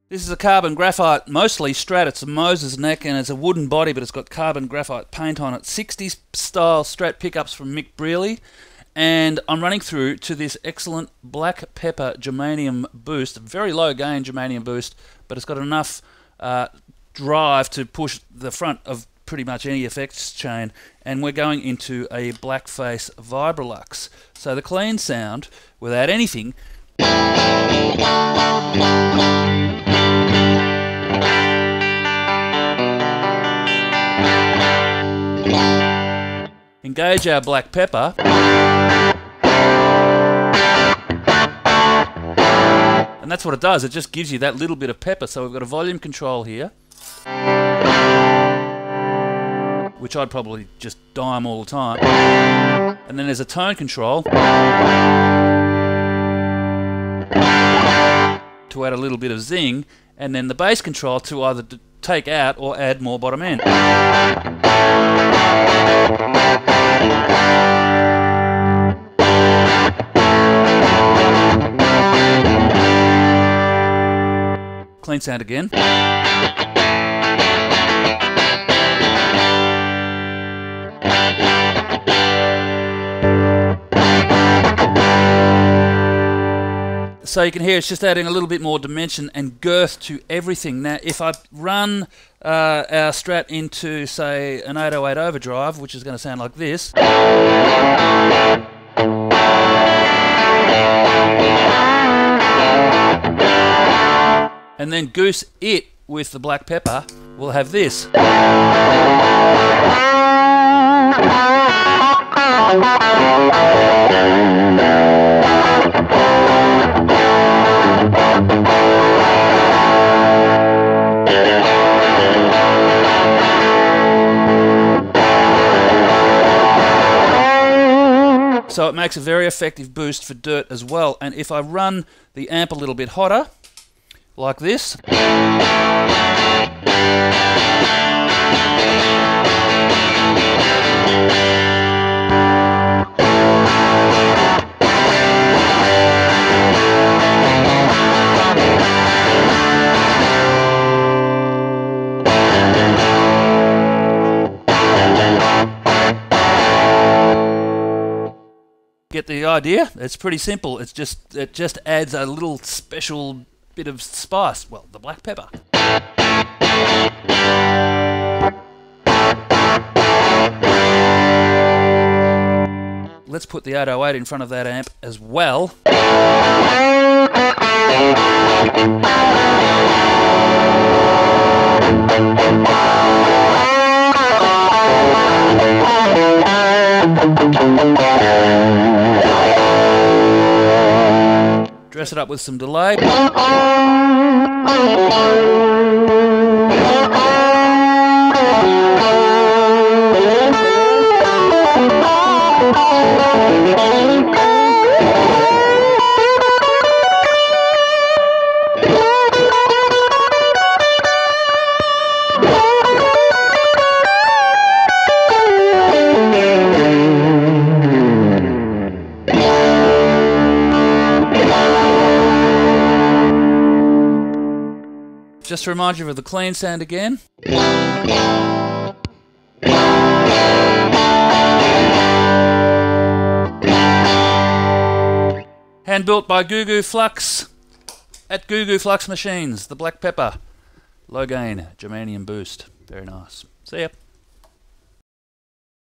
This is a carbon graphite, mostly Strat. It's a Moses neck and it's a wooden body, but it's got carbon graphite paint on it. 60s style Strat pickups from Mick Brierley. And I'm running through to this excellent Black Pepper Germanium boost. Very low gain Germanium boost, but it's got enough drive to push the front of pretty much any effects chain. And we're going into a blackface Vibrolux. So the clean sound, without anything, engage our Black Pepper, and that's what it does. It just gives you that little bit of pepper. So we've got a volume control here, which I'd probably just dime all the time, and then there's a tone control to add a little bit of zing, and then the bass control to either take out or add more bottom end. Clean sound again. So you can hear it's just adding a little bit more dimension and girth to everything. Now, if I run our Strat into, say, an 808 overdrive, which is going to sound like this, and then goose it with the Black Pepper, we'll have this. So it makes a very effective boost for dirt as well. And if I run the amp a little bit hotter, like this, get the idea? It's pretty simple. It just adds a little special bit of spice. Well, the Black Pepper. Let's put the 808 in front of that amp as well. Dress it up with some delay. Just to remind you of the clean sound again. Hand built by Gugu Flux at Gugu Flux Machines. The Black Pepper. Low gain Germanium boost. Very nice. See ya.